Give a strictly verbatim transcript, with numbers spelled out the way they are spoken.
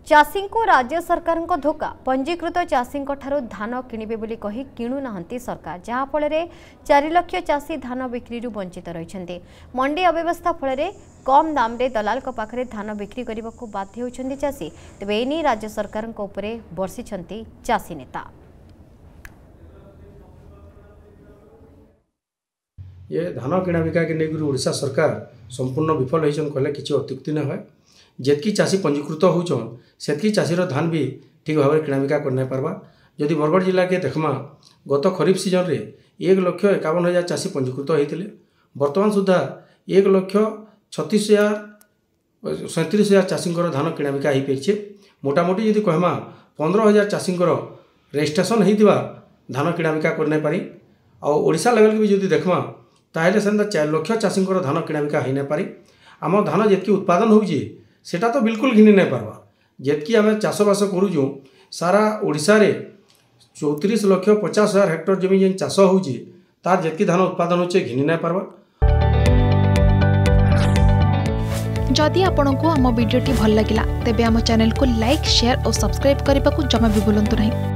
चाषी को राज्य सरकार धोखा पंजीकृत चाषी धान किणवे बोली कही किणु नाहंती सरकार जहाँफल चार लाख चाषी धान बिक्री वंचित रही मंडी अव्यवस्था फल कम दाम रे दलाल पाखरे धान बिक्री करने को बाध्य होती चाषी तेज एने राज्य सरकार बर्षि चाषी नेता। ये धान किणा बिका के लेकर ओडिशा सरकार संपूर्ण विफल होइछन कहले किछि अत्युक्ति न है। जेतकी चाषी पंजीकृत होउछन सेतकी चाषीर धान भी ठीक भाव में किणा बिका कर नहीं पार्बा। जदि बरगढ़ जिला के देखमा गत खरीफ सीजन रे एक लक्ष एकावन हजार चाषी पंजीकृत होते बर्तमान सुधा एक लक्ष छत्तीस हजार सैंतीस हजार चाषी धान किणा बिका हो पारे। मोटामोटी जदि कहमा पंद्रह हजार चाषी रजिस्ट्रेशन होता धान किणा बिका कर नहीं पारी। आशा लेवल भी जदि देखमा ताहले से चार लक्ष चाषी धान किणा बिका हो नहीं पारी। आम धान जितकी उत्पादन होउची सेटा तो बिल्कुल घिनी नहीं पार्बा। जितकी आम चाषबास करूँ सारा ओडिशा रे चौतीस लक्ष पचास हजार हेक्टर जमी जेन चाष होउची तार जितकी धान उत्पादन होचे घिनी नहीं पार्बा। जदि आपंक आम भिडी भल लगा तेब आम चैनल को लाइक शेयर और सब्सक्राइब करने को जमा भी भूलु नहीं।